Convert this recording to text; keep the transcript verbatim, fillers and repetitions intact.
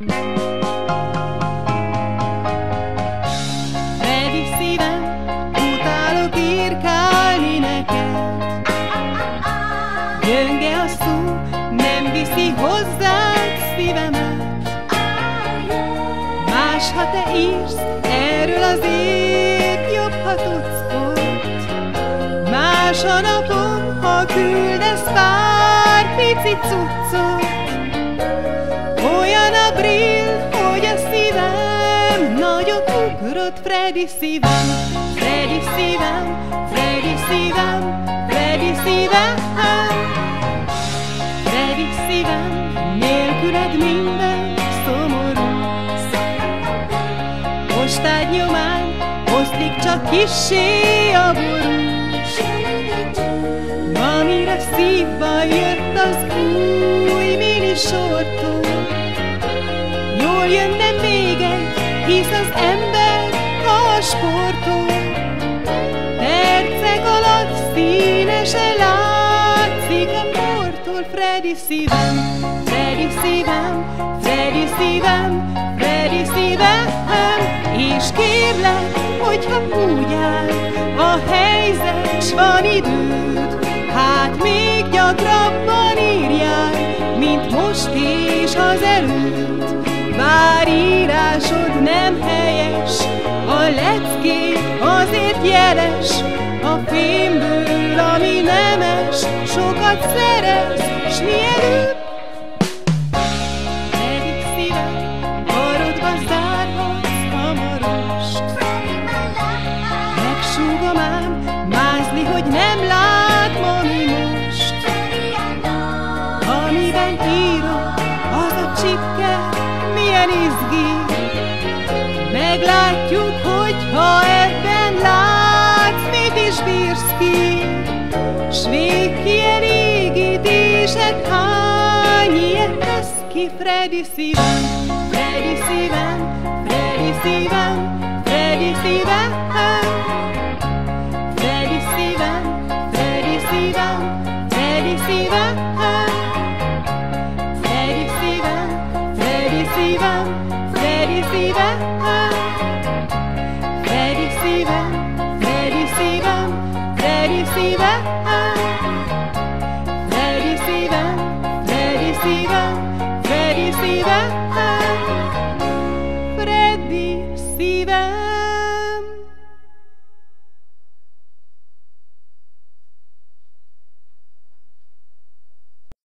Freddy szívem, utálok írkálni neked. Gyönge a szó, nem viszi hozzád szívemet. Más, ha te írsz erről az ét, jobb, ha tudsz ott. Más a napom, ha küldesz pár pici cuccot. Olyan a brill, hogy a szívem nagyot ugrott. Freddy szívem, Freddy szívem, Freddy szívem, Freddy szívem. Freddy szívem, nélküled minden szomorú. Postád nyomán oszlik csak kissé a ború. Amire szívba jött az új mini sortó. Jól jönne még egy, hisz az ember a sportol. Percek alatt színesen látszik a portól. Freddy szívem, Freddy szívem, Freddy szívem, Freddy szívem. És kérlek, hogyha úgy áll a helyzet, s van időd, hát még gyakrabban írjál, mint most és az előtt. Bár írásod nem helyes, a lecké azért jeles. A fémből, ami nemes, sokat szerez, s mielőbb. Freddy szívem, marodva zárhatsz hamarost. Megsúgom ám, mázli, hogy nem lát mami most. Amiben írok, az a csipke, milyen izgi. Meglátjuk, hogyha ebben látsz, mit is bírsz ki. S végkielégítésed hány ilyet tesz ki. Freddy szívem, Freddy szívem, Freddy szívem, Freddy szívem. Freddy szívem, Freddy szívem, Freddy szívem. Freddy szívem, Freddy szívem, Freddy szívem. Freddy szívem, Freddy szívem, Freddy szívem. Freddy szívem, Freddy szívem, Freddy szívem.